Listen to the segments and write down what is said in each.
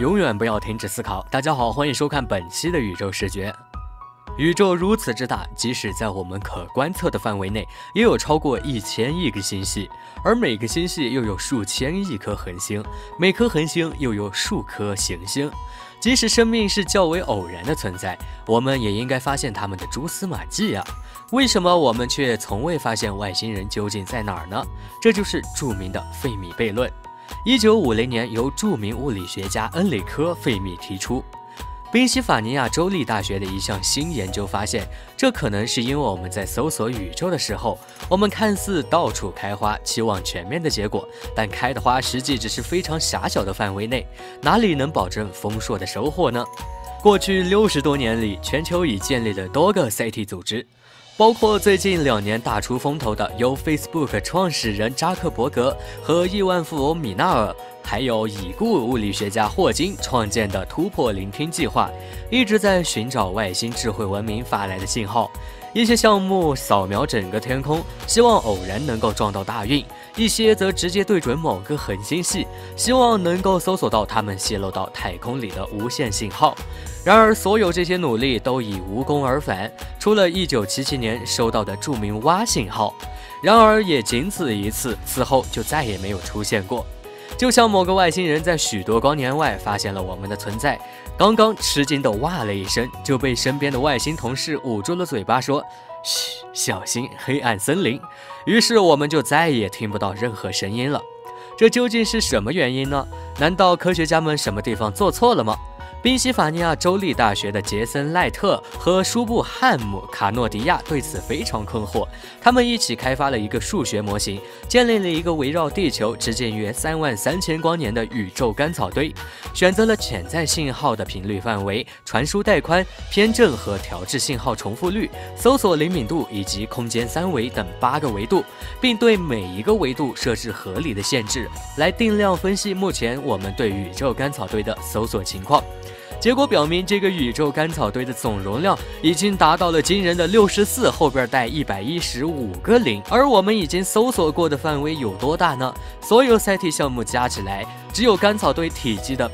永远不要停止思考。大家好，欢迎收看本期的宇宙视觉。宇宙如此之大，即使在我们可观测的范围内，也有超过1000亿个星系，而每个星系又有数千亿颗恒星，每颗恒星又有数颗行星。即使生命是较为偶然的存在，我们也应该发现它们的蛛丝马迹啊！为什么我们却从未发现外星人究竟在哪儿呢？这就是著名的费米悖论。1950年，由著名物理学家恩里科·费米提出。宾夕法尼亚州立大学的一项新研究发现，这可能是因为我们在搜索宇宙的时候，我们看似到处开花，期望全面的结果，但开的花实际只是非常狭小的范围内，哪里能保证丰硕的收获呢？过去60多年里，全球已建立了多个 SETI 组织，包括最近2年大出风头的由 Facebook 创始人扎克伯格和亿万富翁米纳尔，还有已故物理学家霍金创建的突破聆听计划，一直在寻找外星智慧文明发来的信号。一些项目扫描整个天空，希望偶然能够撞到大运；一些则直接对准某个恒星系，希望能够搜索到它们泄露到太空里的无线信号。然而，所有这些努力都已无功而返，除了1977年收到的著名蛙信号，然而也仅此一次，此后就再也没有出现过。就像某个外星人在许多光年外发现了我们的存在，刚刚吃惊地哇了一声，就被身边的外星同事捂住了嘴巴说：“嘘，小心黑暗森林。”于是我们就再也听不到任何声音了。这究竟是什么原因呢？难道科学家们什么地方做错了吗？宾夕法尼亚州立大学的杰森·赖特和舒布汉姆·卡诺迪亚对此非常困惑，他们一起开发了一个数学模型，建立了一个围绕地球直径约33000光年的宇宙干草堆，选择了潜在信号的频率范围、传输带宽、偏振和调制信号重复率、搜索灵敏度以及空间3维等8个维度，并对每一个维度设置合理的限制，来定量分析目前我们对宇宙干草堆的搜索情况。结果表明，这个宇宙干草堆的总容量已经达到了惊人的64后边带115个零，而我们已经搜索过的范围有多大呢？所有 SETI 项目加起来，只有干草堆体积的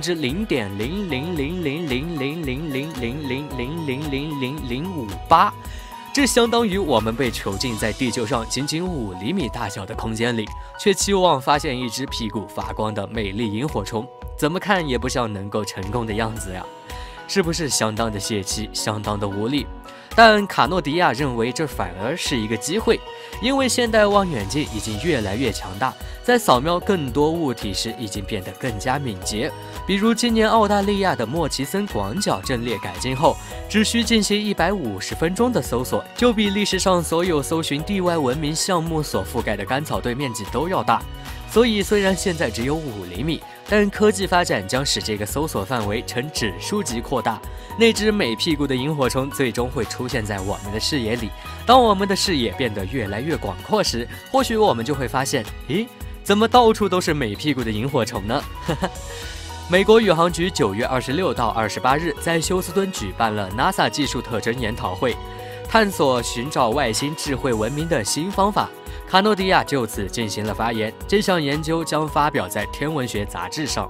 0.00000000000000000058%，这相当于我们被囚禁在地球上仅仅5厘米大小的空间里，却期望发现一只屁股发光的美丽萤火虫。怎么看也不像能够成功的样子呀，是不是相当的泄气，相当的无力？但卡诺迪亚认为这反而是一个机会，因为现代望远镜已经越来越强大，在扫描更多物体时已经变得更加敏捷。比如今年澳大利亚的莫奇森广角阵列改进后，只需进行150分钟的搜索，就比历史上所有搜寻地外文明项目所覆盖的干草堆面积都要大。所以虽然现在只有5厘米，但科技发展将使这个搜索范围呈指数级扩大。那只美屁股的萤火虫最终会出现在我们的视野里。当我们的视野变得越来越广阔时，或许我们就会发现，咦，怎么到处都是美屁股的萤火虫呢？美国宇航局9月26到28日在休斯敦举办了 NASA 技术特征研讨会，探索寻找外星智慧文明的新方法。卡诺迪亚就此进行了发言，这项研究将发表在天文学杂志上。